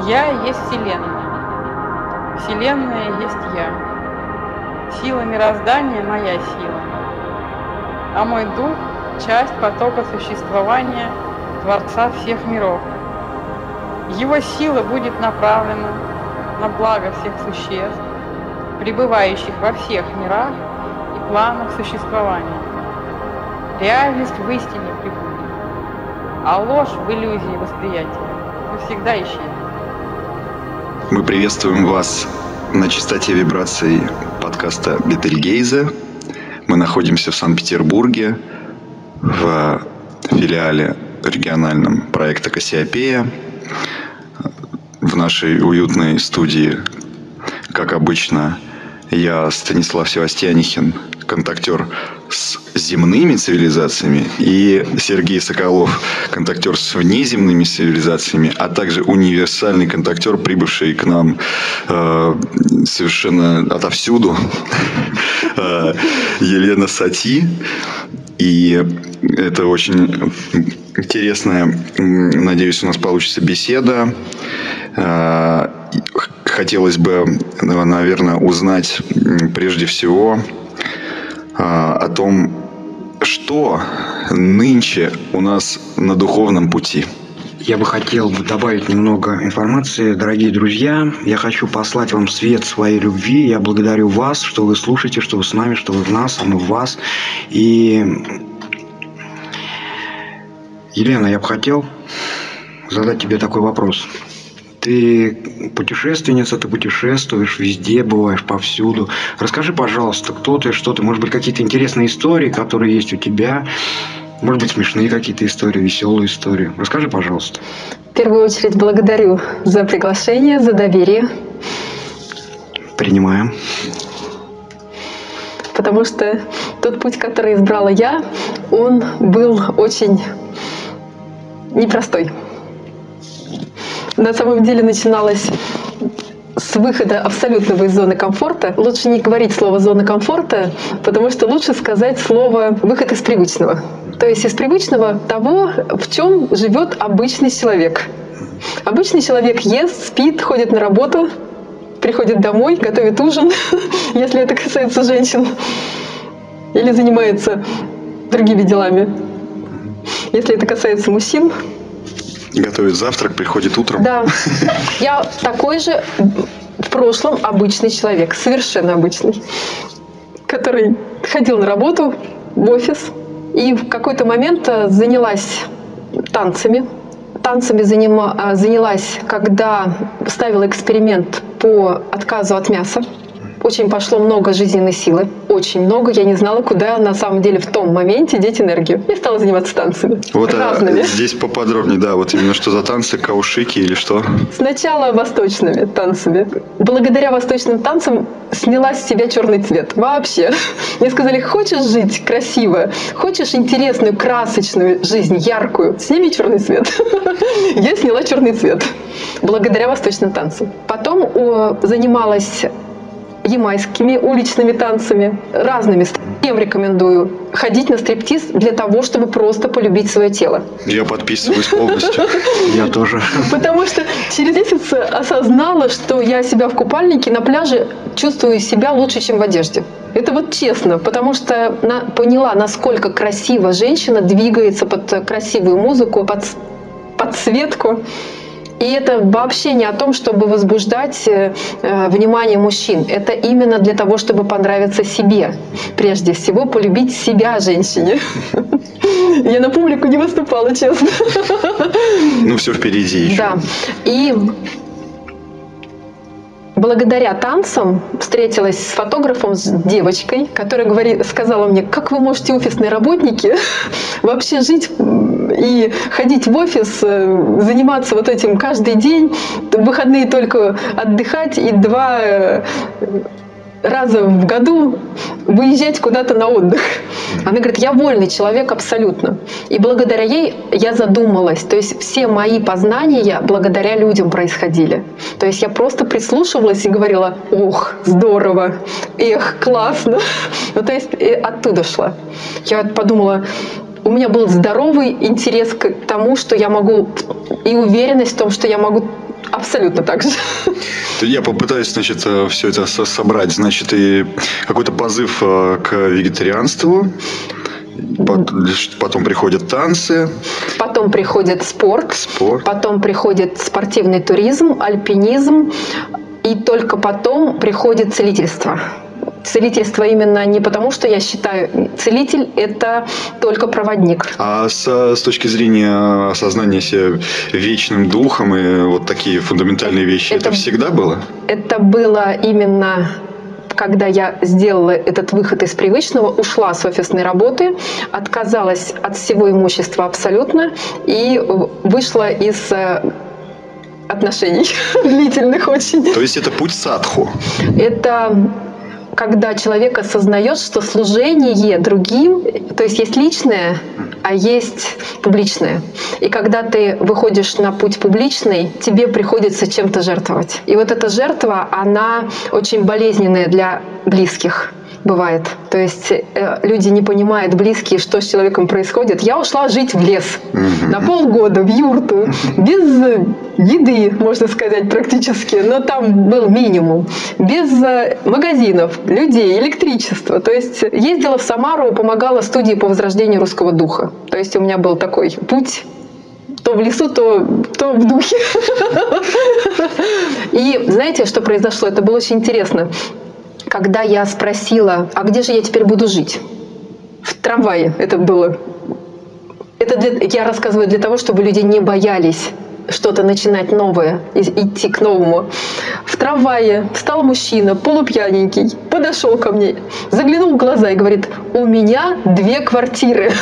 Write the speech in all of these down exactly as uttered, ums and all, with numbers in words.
Я есть Вселенная. Вселенная есть я. Сила мироздания — моя сила. А мой дух — часть потока существования Творца всех миров. Его сила будет направлена на благо всех существ, пребывающих во всех мирах и планах существования. Реальность в истине пребудет, а ложь в иллюзии восприятия навсегда исчезнет. Мы приветствуем вас на частоте вибраций подкаста Бетельгейзе. Мы находимся в Санкт-Петербурге в филиале региональном проекта «Кассиопея». В нашей уютной студии, как обычно, я, Станислав Севастьянихин, контактер с земными цивилизациями, и Сергей Соколов, контактер с внеземными цивилизациями, а также универсальный контактер, прибывший к нам э, совершенно отовсюду, Елена Сати. И это очень интересная, надеюсь, у нас получится беседа. Хотелось бы, наверное, узнать прежде всего о том, что нынче у нас на духовном пути. Я бы хотел добавить немного информации, дорогие друзья. Я хочу послать вам свет своей любви. Я благодарю вас, что вы слушаете, что вы с нами, что вы в нас, а мы в вас. И, Елена, я бы хотел задать тебе такой вопрос. Ты путешественница, ты путешествуешь везде, бываешь повсюду. Расскажи, пожалуйста, кто ты, что ты, может быть, какие-то интересные истории, которые есть у тебя. Может быть, смешные какие-то истории, веселые истории. Расскажи, пожалуйста. В первую очередь благодарю за приглашение, за доверие. Принимаем. Потому что тот путь, который избрала я, он был очень непростой. На самом деле начиналось с выхода абсолютного из зоны комфорта. Лучше не говорить слово «зона комфорта», потому что лучше сказать слово «выход из привычного». То есть из привычного того, в чем живет обычный человек. Обычный человек ест, спит, ходит на работу, приходит домой, готовит ужин, если это касается женщин, или занимается другими делами. Если это касается мужчин, готовит завтрак, приходит утром. Да. Я такой же в прошлом обычный человек, совершенно обычный, который ходил на работу, в офис, и в какой-то момент занялась танцами. Танцами занима, занялась, когда ставила эксперимент по отказу от мяса. Очень пошло много жизненной силы, очень много. Я не знала, куда на самом деле в том моменте деть энергию. Я стала заниматься танцами. Вот разными. А здесь поподробнее, да, вот именно что за танцы, каушики или что? Сначала восточными танцами. Благодаря восточным танцам сняла с себя черный цвет. Вообще. Мне сказали, хочешь жить красиво, хочешь интересную, красочную жизнь, яркую, сними черный цвет. Я сняла черный цвет. Благодаря восточным танцам. Потом занималась ямайскими уличными танцами, разными. Всем рекомендую ходить на стриптиз для того, чтобы просто полюбить свое тело. Я подписываюсь полностью. Я тоже. Потому что через месяц осознала, что я себя в купальнике на пляже чувствую себя лучше, чем в одежде. Это вот честно, потому что на, поняла, насколько красиво женщина двигается под красивую музыку, под подсветку. И это вообще не о том, чтобы возбуждать э, внимание мужчин. Это именно для того, чтобы понравиться себе. Прежде всего, полюбить себя женщине. Я на публику не выступала, честно. Ну, все впереди еще. Да. И благодаря танцам встретилась с фотографом, с девочкой, которая говорит, сказала мне, как вы можете, офисные работники, вообще жить и ходить в офис, заниматься вот этим каждый день, в выходные только отдыхать и два раза в году выезжать куда-то на отдых. Она говорит, я вольный человек абсолютно. И благодаря ей я задумалась. То есть все мои познания благодаря людям происходили. То есть я просто прислушивалась и говорила, ох, здорово, эх, классно. Ну, то есть оттуда шла. Я подумала, у меня был здоровый интерес к тому, что я могу, и уверенность в том, что я могу Абсолютно так же. Я попытаюсь, значит, все это собрать. Значит, и какой-то позыв к вегетарианству. Потом приходят танцы. Потом приходит спорт. Спорт. Потом приходит спортивный туризм, альпинизм. И только потом приходит целительство. Целительство именно не потому, что я считаю, целитель – это только проводник. А с, с точки зрения осознания себя вечным духом и вот такие фундаментальные вещи, это, это всегда было? Это было именно, когда я сделала этот выход из привычного, ушла с офисной работы, отказалась от всего имущества абсолютно и вышла из отношений длительных очень. То есть это путь садху? Это... когда человек осознает, что служение другим, то есть есть личное, а есть публичное. И когда ты выходишь на путь публичный, тебе приходится чем-то жертвовать. И вот эта жертва, она очень болезненная для близких. Бывает. То есть э, люди не понимают, близкие, что с человеком происходит. Я ушла жить в лес на полгода, в юрту, без еды, можно сказать, практически, но там был минимум, без э, магазинов, людей, электричества. То есть ездила в Самару, помогала студии по возрождению русского духа. То есть у меня был такой путь то в лесу, то, то в духе. И знаете, что произошло? Это было очень интересно. Когда я спросила, а где же я теперь буду жить? В трамвае это было. Это для, я рассказываю для того, чтобы люди не боялись что-то начинать новое, идти к новому. В трамвае встал мужчина, полупьяненький, подошел ко мне, заглянул в глаза и говорит: у меня две квартиры.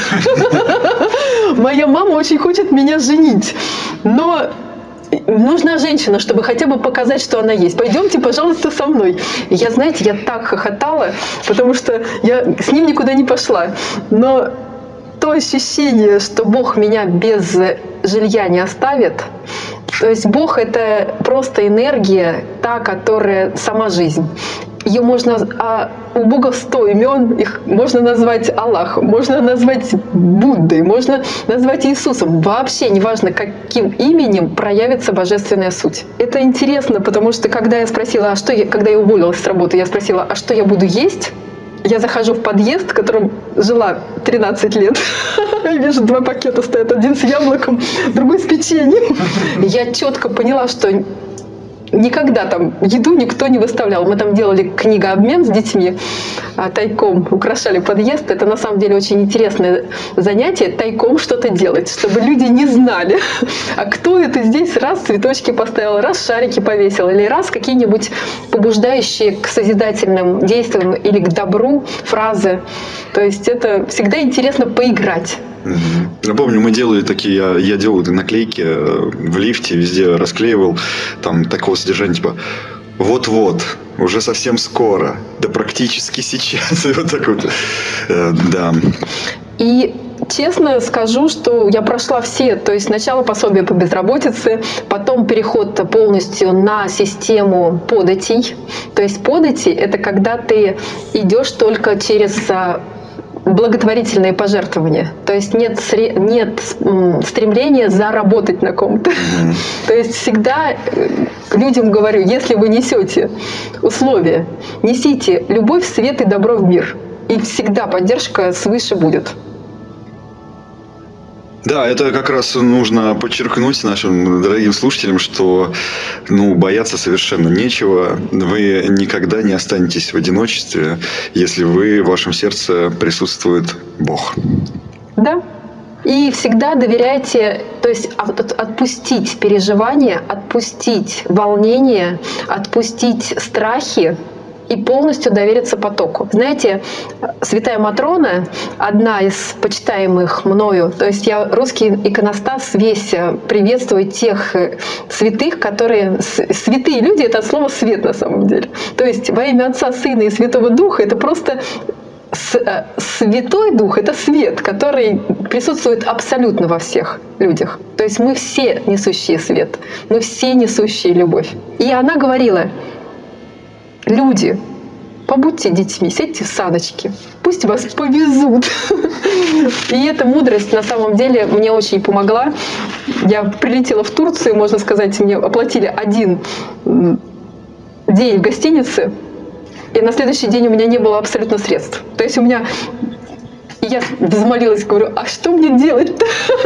Моя мама очень хочет меня женить, но... нужна женщина, чтобы хотя бы показать, что она есть. Пойдемте, пожалуйста, со мной. И я, знаете, я так хохотала, потому что я с ним никуда не пошла. Но то ощущение, что Бог меня без жилья не оставит, то есть Бог — это просто энергия, та, которая сама жизнь. Ее можно, а у Бога сто имен, их можно назвать Аллахом, можно назвать Буддой, можно назвать Иисусом. Вообще неважно, каким именем проявится божественная суть. Это интересно, потому что когда я спросила, а что я, когда я уволилась с работы, я спросила, а что я буду есть? Я захожу в подъезд, в котором жила тринадцать лет. Я вижу, два пакета стоят, один с яблоком, другой с печеньем. Я четко поняла, что никогда там еду никто не выставлял. Мы там делали книгообмен с детьми, тайком украшали подъезд. Это на самом деле очень интересное занятие, тайком что-то делать, чтобы люди не знали, а кто это здесь раз цветочки поставил, раз шарики повесил, или раз какие-нибудь побуждающие к созидательным действиям или к добру фразы. То есть это всегда интересно поиграть. Я помню, мы делали такие, я, я делал наклейки в лифте, везде расклеивал, там такого содержания, типа вот-вот, уже совсем скоро, да практически сейчас, и вот так вот, да. И честно скажу, что я прошла все, то есть сначала пособие по безработице, потом переход полностью на систему податей. То есть подати — это когда ты идешь только через благотворительные пожертвования. То есть нет, нет стремления заработать на ком-то. Mm-hmm. То есть всегда людям говорю, если вы несете условия, несите любовь, свет и добро в мир. И всегда поддержка свыше будет. Да, это как раз нужно подчеркнуть нашим дорогим слушателям, что ну, бояться совершенно нечего. Вы никогда не останетесь в одиночестве, если вы, в вашем сердце присутствует Бог. Да. И всегда доверяйте, то есть отпустить переживания, отпустить волнение, отпустить страхи, и полностью довериться потоку. Знаете, святая Матрона, одна из почитаемых мною, то есть я русский иконостас весь приветствую тех святых, которые... Святые люди — это от слова «свет» на самом деле. То есть во имя Отца, Сына и Святого Духа — это просто... Святой Дух — это свет, который присутствует абсолютно во всех людях. То есть мы все несущие свет, мы все несущие любовь. И она говорила: люди, побудьте детьми, сядьте в саночки, пусть вас повезут. И эта мудрость на самом деле мне очень помогла. Я прилетела в Турцию, можно сказать, мне оплатили один день в гостинице, и на следующий день у меня не было абсолютно средств. То есть у меня... Я взмолилась, говорю, а что мне делать-то?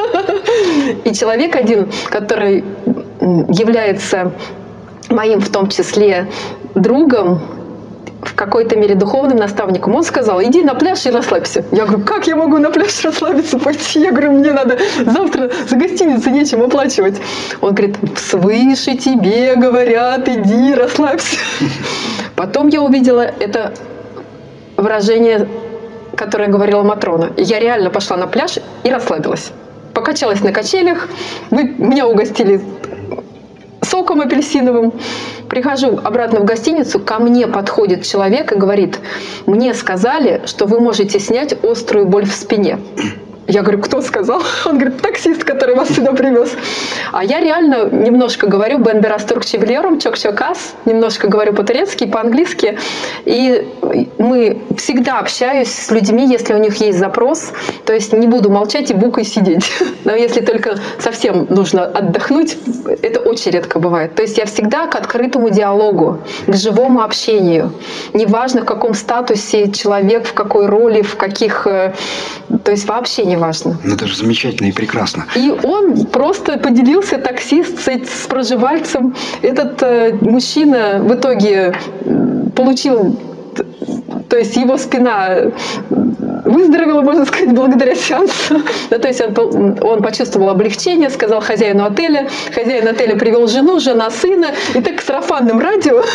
И человек один, который является моим в том числе другом, в какой-то мере духовным наставником, он сказал, иди на пляж и расслабься. Я говорю, как я могу на пляж расслабиться, пойти? Я говорю, мне надо завтра за гостиницу нечем оплачивать. Он говорит, свыше тебе говорят, иди расслабься. Потом я увидела это выражение, которое говорила Матрона. Я реально пошла на пляж и расслабилась. Покачалась на качелях, мы, меня угостили соком апельсиновым. Прихожу обратно в гостиницу, ко мне подходит человек и говорит, мне сказали, что вы можете снять острую боль в спине. Я говорю, кто сказал? Он говорит, таксист, который вас сюда привез. А я реально немножко говорю «Бен берас туркче влером, чок-чок-ас», немножко говорю по-турецки, по-английски. И мы всегда общаюсь с людьми, если у них есть запрос. То есть не буду молчать и букой сидеть. Но если только совсем нужно отдохнуть, это очень редко бывает. То есть я всегда к открытому диалогу, к живому общению. Неважно, в каком статусе человек, в какой роли, в каких... То есть вообще не важно. Ну, это же замечательно и прекрасно. И он просто поделился, таксист, с, с проживальцем. Этот э, мужчина в итоге получил, то есть его спина выздоровела, можно сказать, благодаря сеансу. Да, то есть он, он почувствовал облегчение, сказал хозяину отеля. Хозяин отеля привел жену, жена сына. И так с сарафанным радио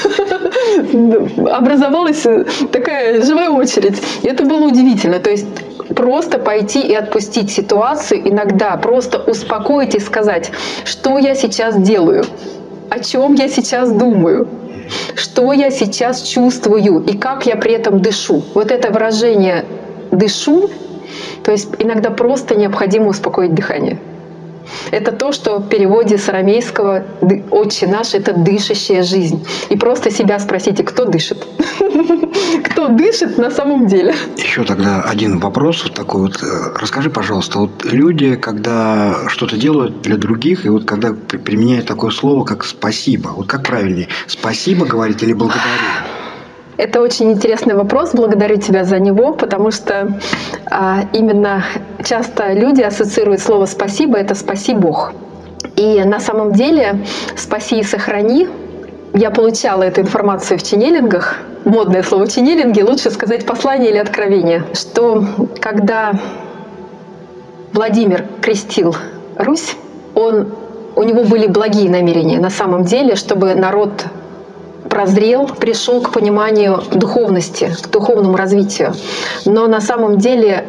образовалась такая живая очередь. И это было удивительно. То есть просто пойти и отпустить ситуацию, иногда просто успокоить и сказать, что я сейчас делаю, о чем я сейчас думаю, что я сейчас чувствую и как я при этом дышу. Вот это выражение «дышу», то есть иногда просто необходимо успокоить дыхание. Это то, что в переводе с арамейского «Отче наш» — это дышащая жизнь. И просто себя спросите, кто дышит? Кто дышит на самом деле? Еще тогда один вопрос вот такой вот. Расскажи, пожалуйста, вот люди, когда что-то делают для других, и вот когда применяют такое слово, как «спасибо», вот как правильнее? «Спасибо» говорить или «благодарю»? Это очень интересный вопрос, благодарю тебя за него, потому что а, именно часто люди ассоциируют слово «спасибо» — это «спаси Бог». И на самом деле «спаси и сохрани», я получала эту информацию в ченнелингах, модное слово в ченнелинге, лучше сказать послание или откровение, что когда Владимир крестил Русь, он, у него были благие намерения на самом деле, чтобы народ прозрел, пришел к пониманию духовности, к духовному развитию. Но на самом деле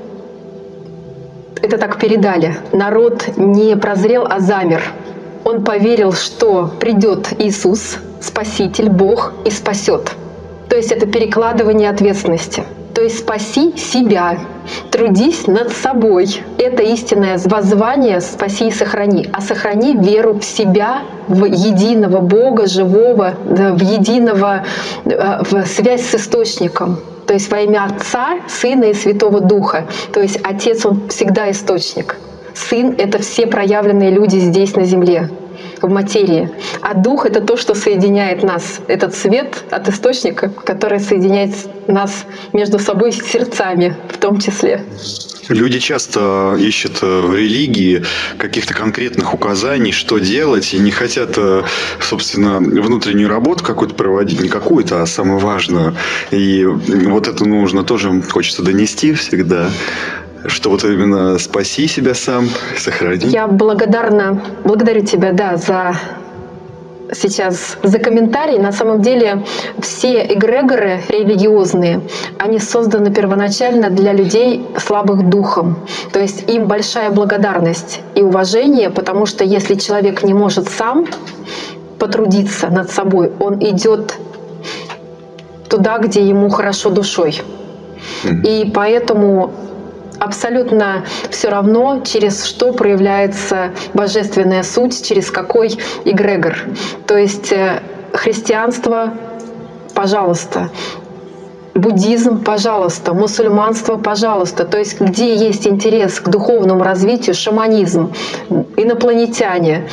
это так передали. Народ не прозрел, а замер. Он поверил, что придет Иисус, Спаситель, Бог, и спасет. То есть это перекладывание ответственности. То есть спаси себя, трудись над собой. Это истинное воззвание «спаси и сохрани». А сохрани веру в себя, в единого Бога, живого, в единого, в связь с Источником. То есть во имя Отца, Сына и Святого Духа. То есть Отец, Он всегда Источник. Сын — это все проявленные люди здесь на земле, в материи. А Дух — это то, что соединяет нас. Этот свет от Источника, который соединяет нас между собой сердцами в том числе. Люди часто ищут в религии каких-то конкретных указаний, что делать, и не хотят, собственно, внутреннюю работу какую-то проводить, не какую-то, а самую важную. И вот это нужно тоже, хочется донести всегда. Что вот именно спаси себя сам, сохрани. Я благодарна, благодарю тебя, да, за сейчас за комментарий. На самом деле все эгрегоры религиозные, они созданы первоначально для людей слабых духом. То есть им большая благодарность и уважение, потому что если человек не может сам потрудиться над собой, он идет туда, где ему хорошо душой. Mm-hmm. И поэтому абсолютно все равно, через что проявляется божественная суть, через какой эгрегор. То есть христианство, пожалуйста, Буддизм, пожалуйста, мусульманство, пожалуйста. То есть где есть интерес к духовному развитию, шаманизм, инопланетяне,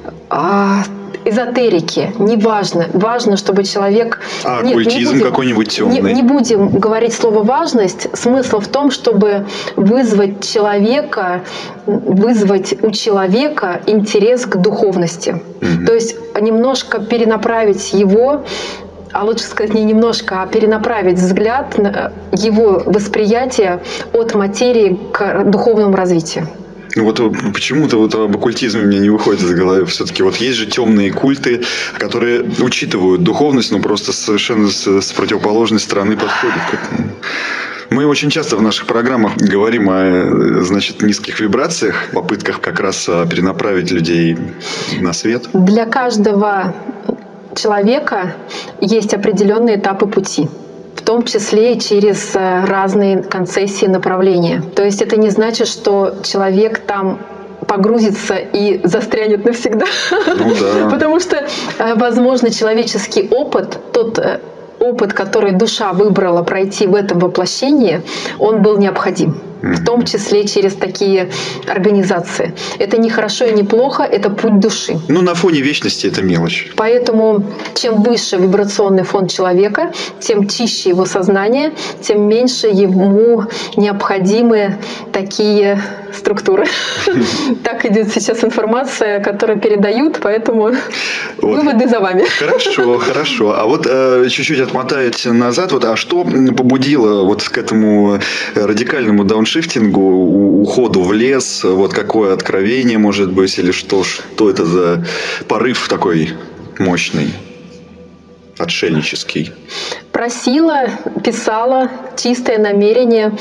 эзотерики, неважно. Важно, чтобы человек... А Нет, оккультизм будем... какой-нибудь темный? Не, не будем говорить слово «важность». Смысл в том, чтобы вызвать человека, вызвать у человека интерес к духовности. Mm-hmm. То есть немножко перенаправить его, а лучше сказать не немножко, а перенаправить взгляд, его восприятие от материи к духовному развитию. Ну вот почему-то вот об оккультизме мне не выходит из головы. Все-таки вот есть же темные культы, которые учитывают духовность, но просто совершенно с, с противоположной стороны подходят к этому. Мы очень часто в наших программах говорим о, значит, низких вибрациях, попытках как раз перенаправить людей на свет. Для каждого человека есть определенные этапы пути, в том числе и через разные концессии, направления. То есть это не значит, что человек там погрузится и застрянет навсегда. Ну, да. Потому что, возможно, человеческий опыт, тот опыт, который душа выбрала пройти в этом воплощении, он был необходим. В том числе через такие организации. Это не хорошо и не плохо, это путь души. Ну, на фоне вечности это мелочь. Поэтому чем выше вибрационный фон человека, тем чище его сознание, тем меньше ему необходимы такие структуры. Так идет сейчас информация, которую передают, поэтому выводы за вами. Хорошо, хорошо. А вот чуть-чуть отмотаете назад, вот, а что побудило вот к этому радикальному дауншифтингу, уходу в лес, вот какое откровение может быть, или что, что это за порыв такой мощный, отшельнический? Просила, писала чистое намерение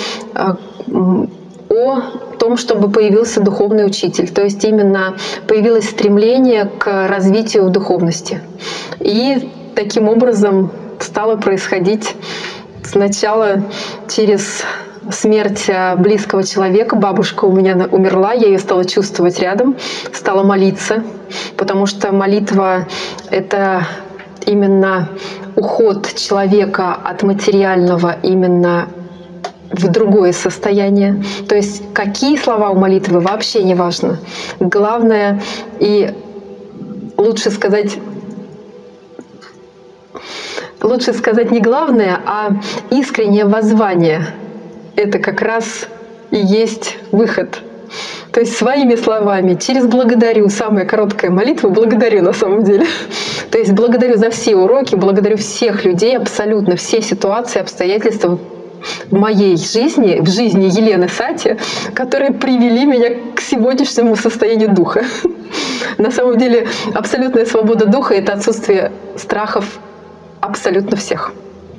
о том, чтобы появился духовный учитель. То есть именно появилось стремление к развитию в духовности. И таким образом стало происходить сначала через смерть близкого человека. Бабушка у меня умерла, я ее стала чувствовать рядом, стала молиться, потому что молитва — это именно уход человека от материального именно в другое состояние. То есть какие слова у молитвы вообще не важно. Главное, и лучше сказать, лучше сказать не главное, а искреннее воззвание. Это как раз и есть выход. То есть своими словами, через «благодарю», самая короткая молитва «благодарю» на самом деле. То есть благодарю за все уроки, благодарю всех людей, абсолютно все ситуации, обстоятельства в моей жизни, в жизни Елены Сати, которые привели меня к сегодняшнему состоянию духа. На самом деле абсолютная свобода духа — это отсутствие страхов абсолютно всех.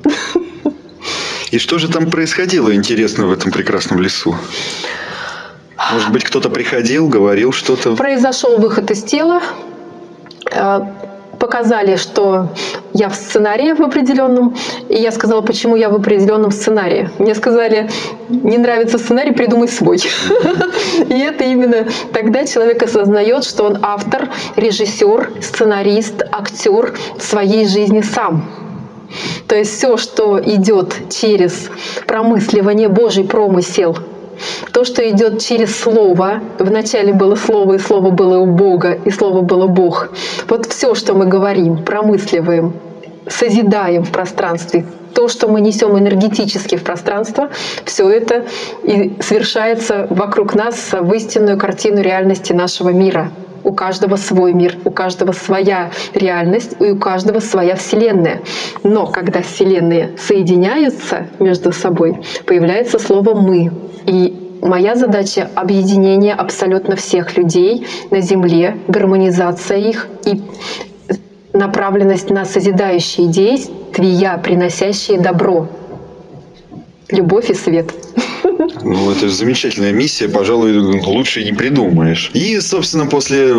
И что же там происходило интересно в этом прекрасном лесу? Может быть, кто-то приходил, говорил что-то? Произошел выход из тела. Показали, что я в сценарии в определенном. И я сказала, почему я в определенном сценарии. Мне сказали, не нравится сценарий, придумай свой. И это именно тогда человек осознает, что он автор, режиссер, сценарист, актер своей жизни сам. То есть все, что идет через промысливание, Божий промысел, то, что идет через Слово, вначале было Слово, и Слово было у Бога, и Слово было Бог. Вот все, что мы говорим, промысливаем, созидаем в пространстве, то, что мы несем энергетически в пространство, все это и совершается вокруг нас в истинную картину реальности нашего мира. У каждого свой мир, у каждого своя реальность, и у каждого своя Вселенная. Но когда Вселенные соединяются между собой, появляется слово «мы». И моя задача — объединение абсолютно всех людей на Земле, гармонизация их и направленность на созидающие действия, приносящие добро, любовь и свет. Ну, это же замечательная миссия, пожалуй, лучше не придумаешь. И, собственно, после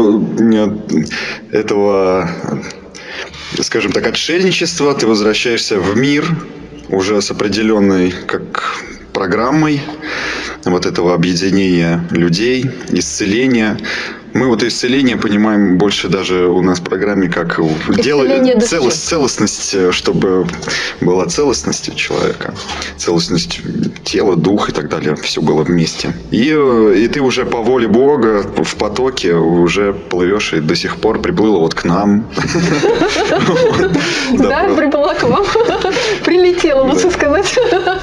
этого, скажем так, отшельничества ты возвращаешься в мир уже с определенной как программой вот этого объединения людей, исцеления. Мы вот исцеление понимаем больше даже у нас в программе как делать целость, целостность, чтобы была целостность у человека, целостность тела, духа и так далее, все было вместе. И, и ты уже по воле Бога в потоке уже плывешь и до сих пор приплыла вот к нам. Да, приплыла к вам. Прилетела, лучше сказать.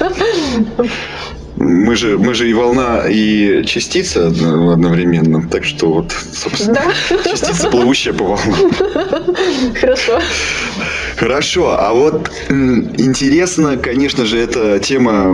Мы же, мы же и волна, и частица одновременно. Так что вот, собственно, да. Частица, плывущая по волнам. Хорошо. Хорошо. А вот интересно, конечно же, эта тема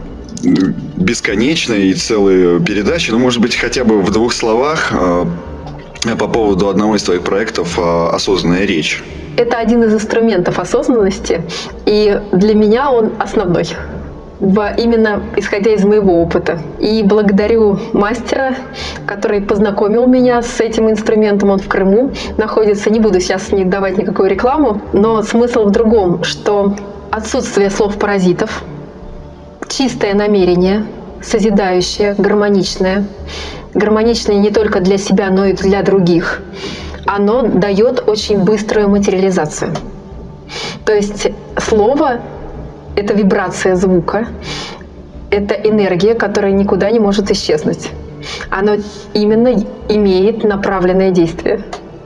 бесконечная и целые передачи. Но, может быть, хотя бы в двух словах по поводу одного из твоих проектов «Осознанная речь». Это один из инструментов осознанности. И для меня он основной. Именно исходя из моего опыта. И благодарю мастера, который познакомил меня с этим инструментом. Он в Крыму находится. Не буду сейчас не давать никакую рекламу, но смысл в другом, что отсутствие слов-паразитов, чистое намерение, созидающее, гармоничное, гармоничное не только для себя, но и для других, оно дает очень быструю материализацию. То есть слово — это вибрация звука, это энергия, которая никуда не может исчезнуть. Оно именно имеет направленное действие.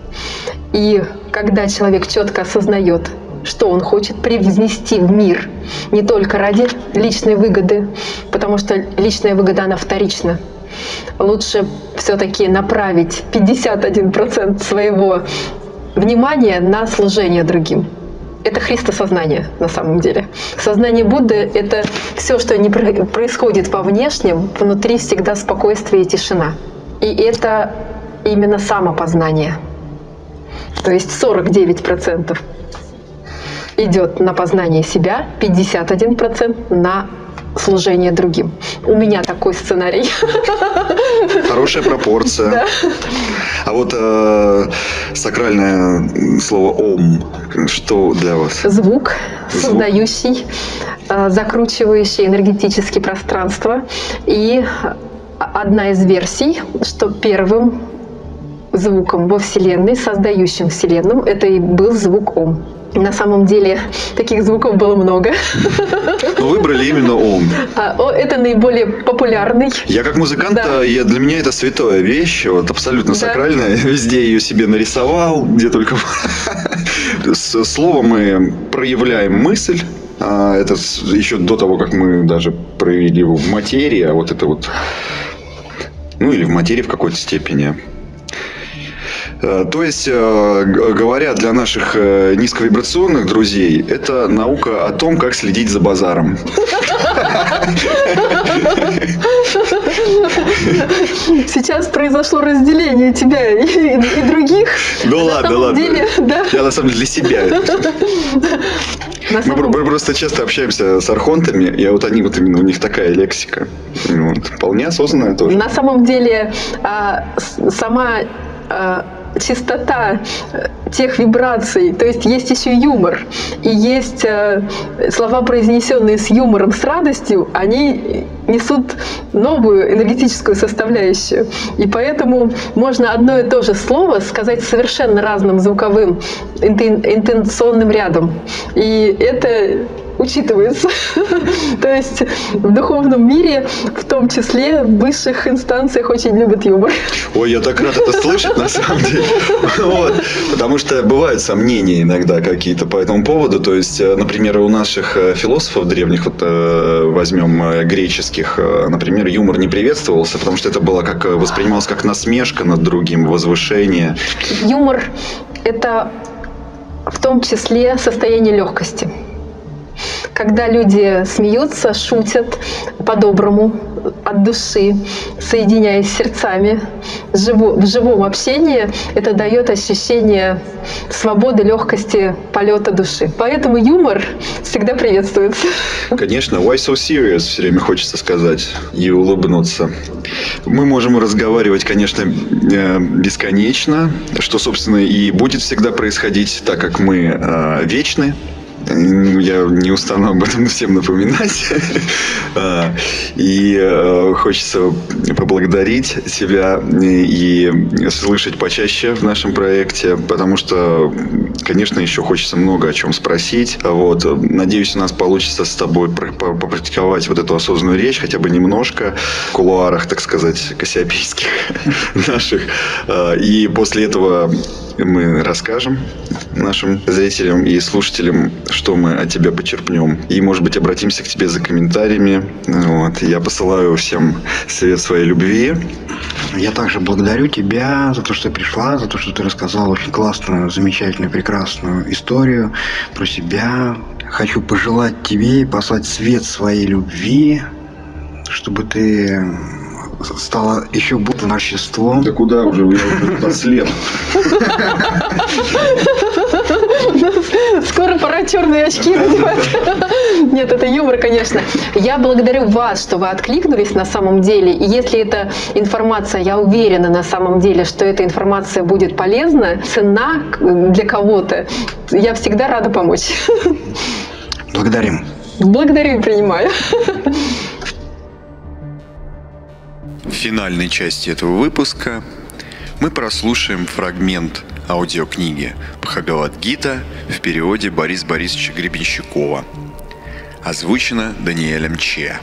И когда человек четко осознает, что он хочет привнести в мир не только ради личной выгоды, потому что личная выгода, она вторична. Лучше все-таки направить пятьдесят один процент своего внимания на служение другим. Это христосознание на самом деле. Сознание Будды — это все, что не происходит во внешнем, внутри всегда спокойствие и тишина. И это именно самопознание. То есть сорок девять процентов идет на познание себя, пятьдесят один процент на служение другим. У меня такой сценарий. Хорошая пропорция. Да. А вот э, сакральное слово «ом», что для вас? Звук, Звук. создающий, э, закручивающий энергетически пространство. И одна из версий, что первым звуком во Вселенной, создающим Вселенную, это и был звук «ом». На самом деле таких звуков было много. Но выбрали именно «ом». Это наиболее популярный. Я как музыкант, да. я, для меня это святая вещь, вот, абсолютно да. сакральная. Везде ее себе нарисовал, где только... С словом мы проявляем мысль. Это еще до того, как мы даже проявили его в материи, а вот это вот... Ну, или в материи в какой-то степени. То есть, говоря для наших низковибрационных друзей, это наука о том, как следить за базаром. Сейчас произошло разделение тебя и, и других. Ну ладно, ладно. Деле, да. Я на самом деле для себя. Мы самом... просто часто общаемся с архонтами, и вот они, вот именно у них такая лексика. Вот. Вполне осознанная тоже. На самом деле, сама... чистота тех вибраций, то есть есть еще юмор, и есть э, слова, произнесенные с юмором, с радостью, они несут новую энергетическую составляющую. И поэтому можно одно и то же слово сказать совершенно разным звуковым интонационным рядом. И это учитывается. То есть в духовном мире, в том числе в высших инстанциях, очень любят юмор. Ой, я так рад это слышать, на самом деле. Вот. Потому что бывают сомнения иногда какие-то по этому поводу. То есть, например, у наших философов древних, вот возьмем греческих, например, юмор не приветствовался, потому что это было как воспринималось как насмешка над другим, возвышение. Юмор – это в том числе состояние легкости. Когда люди смеются, шутят по-доброму, от души, соединяясь сердцами, в живом общении, это дает ощущение свободы, легкости, полета души. Поэтому юмор всегда приветствуется. Конечно, why so serious, все время хочется сказать и улыбнуться. Мы можем разговаривать, конечно, бесконечно, что, собственно, и будет всегда происходить, так как мы вечны. Я не устану об этом всем напоминать. И хочется поблагодарить тебя и слышать почаще в нашем проекте, потому что, конечно, еще хочется много о чем спросить. Вот. Надеюсь, у нас получится с тобой попрактиковать вот эту осознанную речь, хотя бы немножко в кулуарах, так сказать, кассиопейских наших. И после этого мы расскажем нашим зрителям и слушателям, что мы от тебя почерпнем. И, может быть, обратимся к тебе за комментариями. Вот. Я посылаю всем совет своей любви. Я также благодарю тебя за то, что ты пришла, за то, что ты рассказала очень классную, замечательную, прекрасную историю про себя. Хочу пожелать тебе и послать свет своей любви, чтобы ты стала еще будто веществом. Да куда уже? Я уже послед. Скоро пора черные очки надевать. Нет, это юмор, конечно. Я благодарю вас, что вы откликнулись на самом деле. И если эта информация, я уверена на самом деле, что эта информация будет полезна, ценна для кого-то, я всегда рада помочь. Благодарим. Благодарю и принимаю. В финальной части этого выпуска мы прослушаем фрагмент аудиокниги «Бхагавад-гита» в переводе Бориса Борисовича Гребенщикова. Озвучено Даниэлем Че.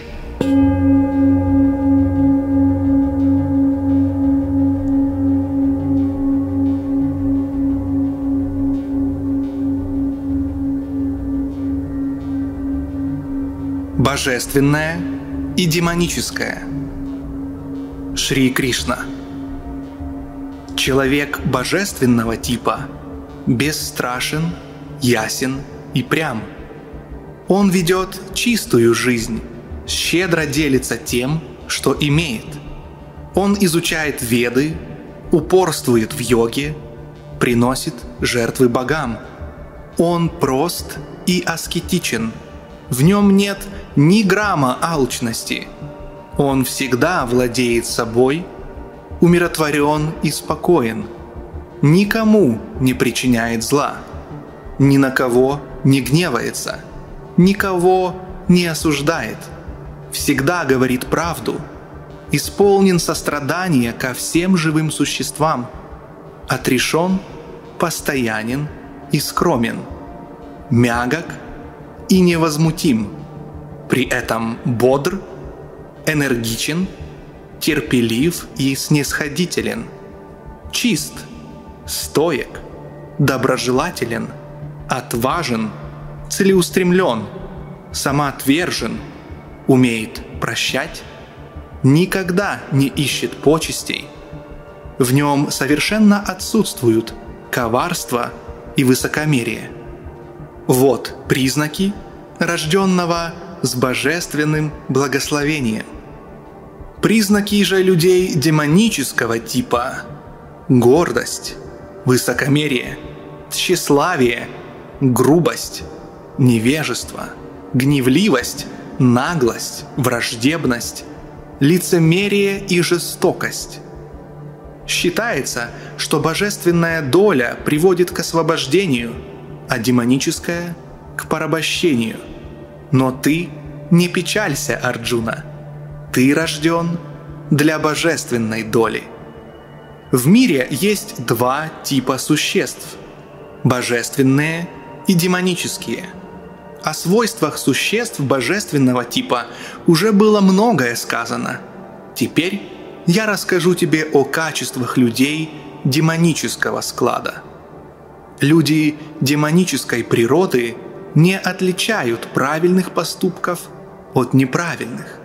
Божественное и демоническое. Шри Кришна. Человек божественного типа бесстрашен, ясен и прям. Он ведет чистую жизнь, щедро делится тем, что имеет. Он изучает Веды, упорствует в йоге, приносит жертвы богам. Он прост и аскетичен. В нем нет ни грамма алчности. Он всегда владеет собой, умиротворен и спокоен, никому не причиняет зла, ни на кого не гневается, никого не осуждает, всегда говорит правду, исполнен сострадания ко всем живым существам, отрешен, постоянен и скромен, мягок и невозмутим, при этом бодр, энергичен, терпелив и снисходителен, чист, стоек, доброжелателен, отважен, целеустремлен, самоотвержен, умеет прощать, никогда не ищет почестей. В нем совершенно отсутствуют коварство и высокомерие. Вот признаки рожденного с божественным благословением. Признаки же людей демонического типа – гордость, высокомерие, тщеславие, грубость, невежество, гневливость, наглость, враждебность, лицемерие и жестокость. Считается, что божественная доля приводит к освобождению, а демоническая – к порабощению. Но ты не печалься, Арджуна. Ты рожден для божественной доли. В мире есть два типа существ – божественные и демонические. О свойствах существ божественного типа уже было многое сказано. Теперь я расскажу тебе о качествах людей демонического склада. Люди демонической природы не отличают правильных поступков от неправильных.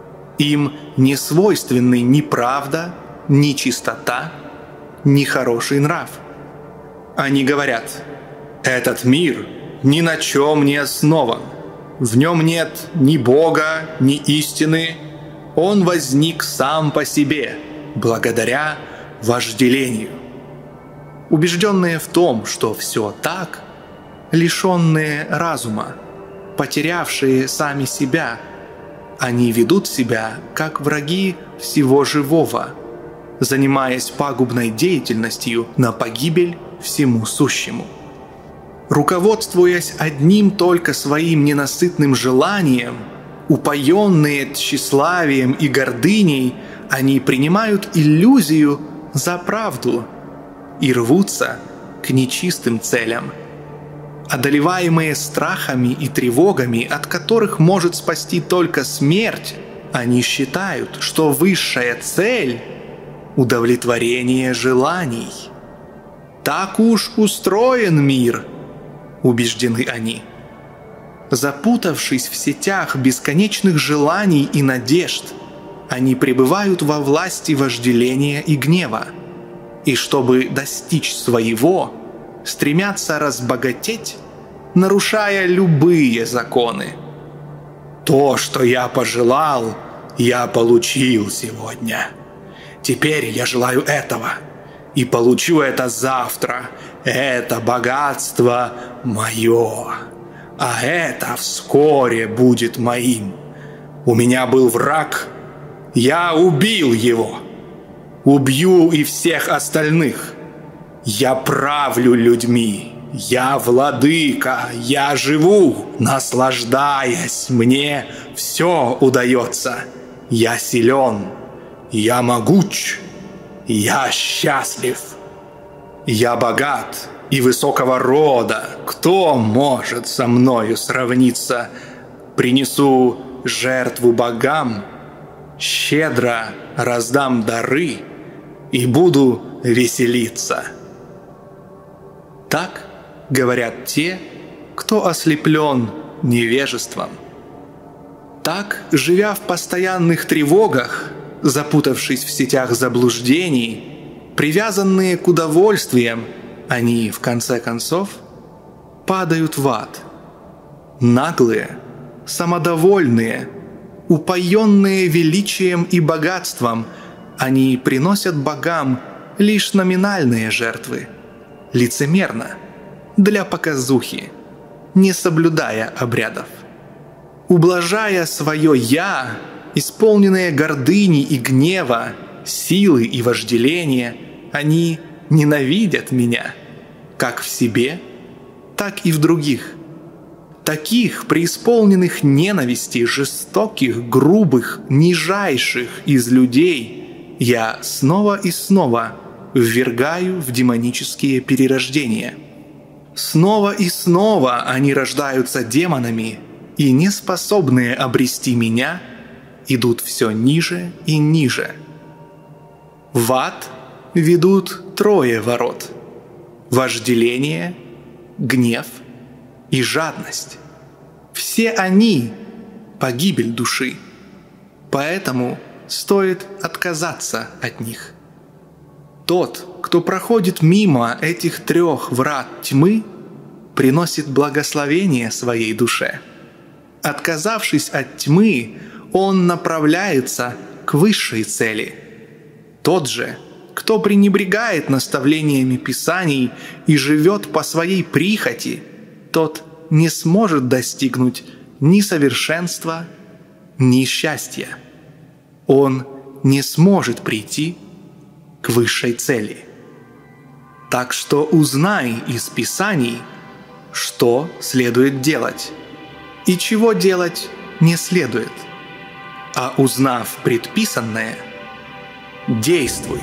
Им не свойственны ни правда, ни чистота, ни хороший нрав. Они говорят: «Этот мир ни на чем не основан, в нем нет ни Бога, ни истины, он возник сам по себе, благодаря вожделению». Убежденные в том, что все так, лишенные разума, потерявшие сами себя, они ведут себя как враги всего живого, занимаясь пагубной деятельностью на погибель всему сущему. руководствуясь одним только своим ненасытным желанием, упоенные тщеславием и гордыней, они принимают иллюзию за правду и рвутся к нечистым целям. Одолеваемые страхами и тревогами, от которых может спасти только смерть, они считают, что высшая цель – удовлетворение желаний. Так уж устроен мир, убеждены они. Запутавшись в сетях бесконечных желаний и надежд, они пребывают во власти вожделения и гнева, и чтобы достичь своего, стремятся разбогатеть, нарушая любые законы. То, что я пожелал, я получил сегодня. Теперь я желаю этого, и получу это завтра. Это богатство мое, а это вскоре будет моим. У меня был враг, я убил его. Убью и всех остальных. Я правлю людьми. Я владыка. Я живу, наслаждаясь. Мне все удается. Я силен. Я могуч. Я счастлив. Я богат и высокого рода. Кто может со мною сравниться? Принесу жертву богам, щедро раздам дары и буду веселиться. Так говорят те, кто ослеплен невежеством. Так, живя в постоянных тревогах, запутавшись в сетях заблуждений, привязанные к удовольствиям, они, в конце концов, падают в ад. Наглые, самодовольные, упоенные величием и богатством, они приносят богам лишь номинальные жертвы, лицемерно, для показухи, не соблюдая обрядов. Ублажая свое «я», исполненные гордыни и гнева, силы и вожделения, они ненавидят меня, как в себе, так и в других. Таких, преисполненных ненависти, жестоких, грубых, нижайших из людей, я снова и снова ввергаю в демонические перерождения. Снова и снова они рождаются демонами, и, неспособные обрести меня, идут все ниже и ниже. В ад ведут трое ворот – вожделение, гнев и жадность. Все они – погибель души, поэтому стоит отказаться от них. Тот, кто проходит мимо этих трех врат тьмы, приносит благословение своей душе. Отказавшись от тьмы, он направляется к высшей цели. Тот же, кто пренебрегает наставлениями Писаний и живет по своей прихоти, тот не сможет достигнуть ни совершенства, ни счастья. Он не сможет прийти к высшей цели. Так что узнай из Писаний, что следует делать и чего делать не следует. А узнав предписанное, действуй.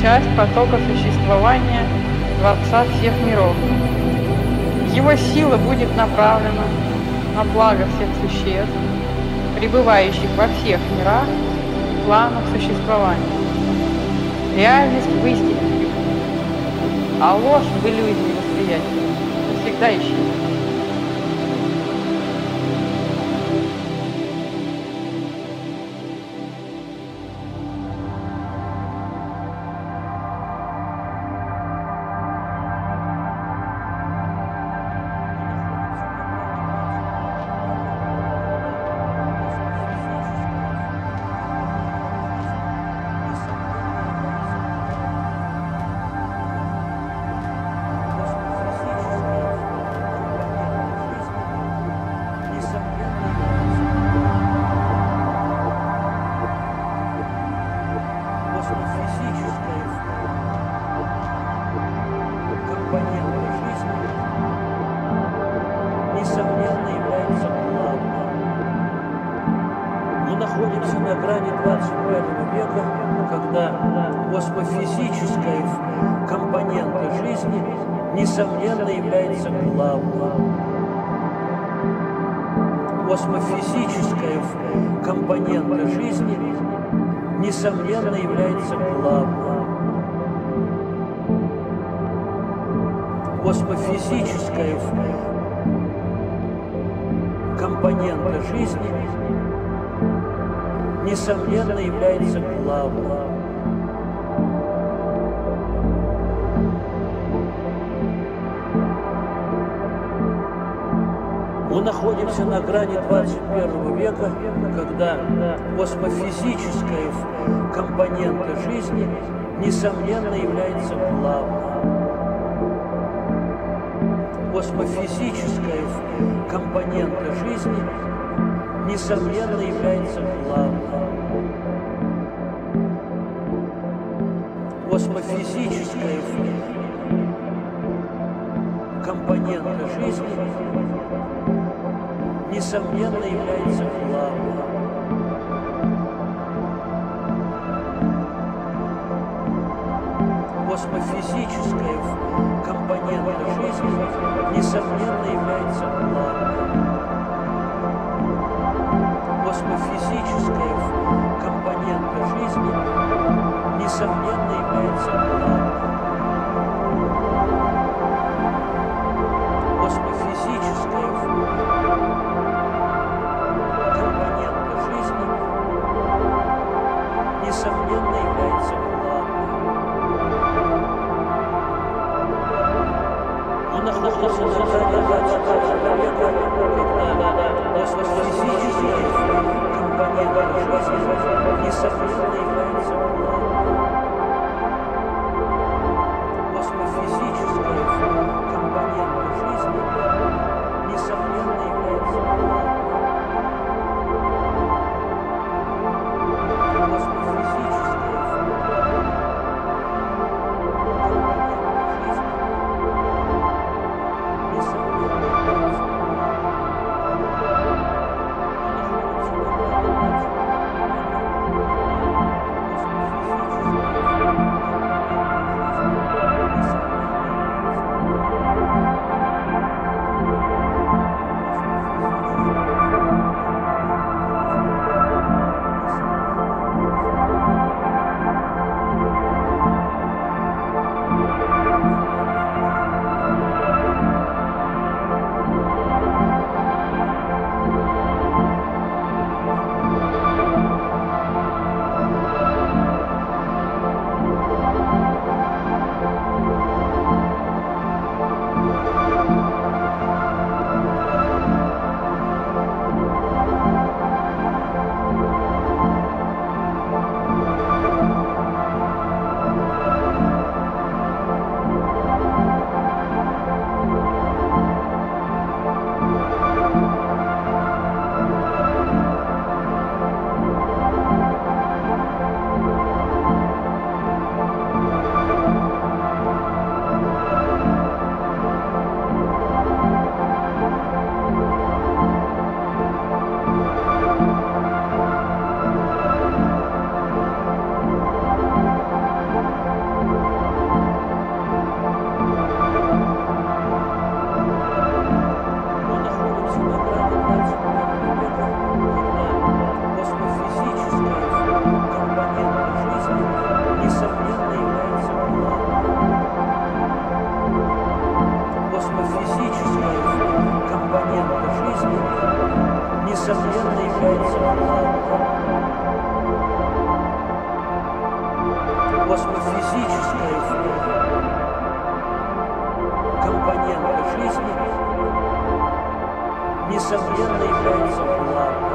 часть потока существования Творца всех миров. Его сила будет направлена на благо всех существ, пребывающих во всех мирах, планах существования. Реальность в истине пребудет, а ложь в иллюзии восприятия навсегда исчезнет. Несомненно, является главным. Космофизическая компонента жизни, несомненно, является главным. Космофизическая компонента жизни, несомненно, является главным. Мы находимся на грани двадцать первого века, когда космофизическая компонента жизни, несомненно, является главным. Космофизическая компонента жизни, несомненно, является главным. Космофизическая компонента жизни, несомненно, является главным. Космофизическая компонента жизни, несомненно, является главным. Космофизическая компонента жизни, несомненно, является главным. Космофизическая несомненно, является главным. Мы находимся на грани двадцать первого века, когда космофизическая компонента жизни, несомненно, является главным. Космофизическая компонента жизни, несомненно, является главным. Thank you. несомненно является главным.